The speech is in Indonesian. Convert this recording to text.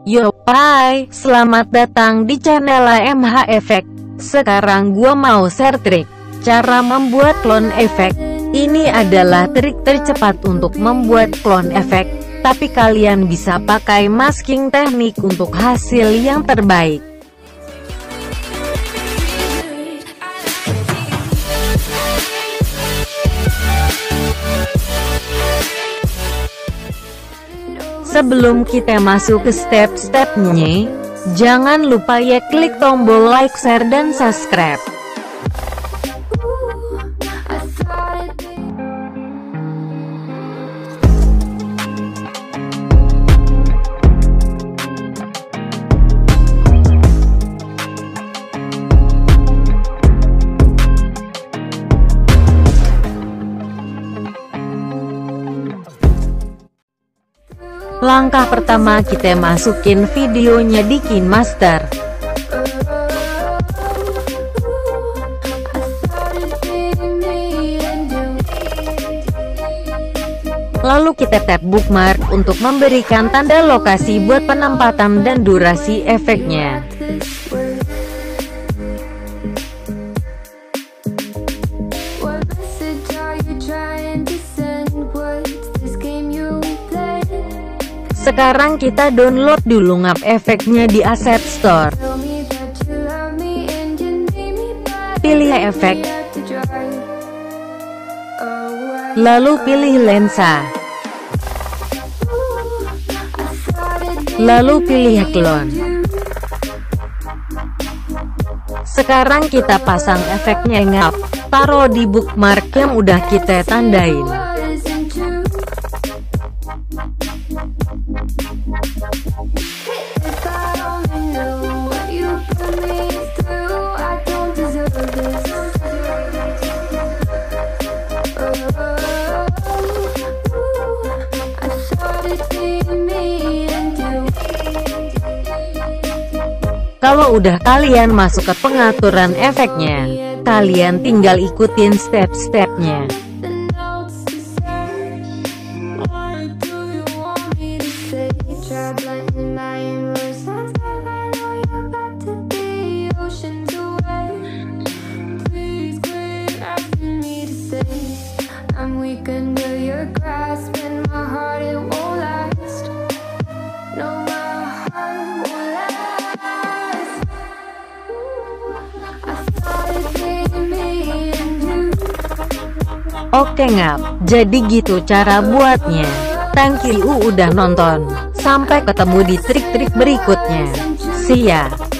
Yo, hai, selamat datang di channel AMH Effect. Sekarang gua mau share trik cara membuat clone efek. Ini adalah trik tercepat untuk membuat clone efek, tapi kalian bisa pakai masking teknik untuk hasil yang terbaik. Sebelum kita masuk ke step-stepnya, jangan lupa ya klik tombol like, share, dan subscribe. Langkah pertama, kita masukin videonya di KineMaster. Lalu kita tap bookmark untuk memberikan tanda lokasi buat penempatan dan durasi efeknya. Sekarang kita download dulu ngap efeknya di Asset Store. Pilih efek, lalu pilih lensa, lalu pilih clone. Sekarang kita pasang efeknya ngap, taruh di bookmark yang udah kita tandain. Kalau udah kalian masuk ke pengaturan efeknya, kalian tinggal ikutin step-stepnya. Oke ngap, jadi gitu cara buatnya. Thank you udah nonton. Sampai ketemu di trik-trik berikutnya. See ya.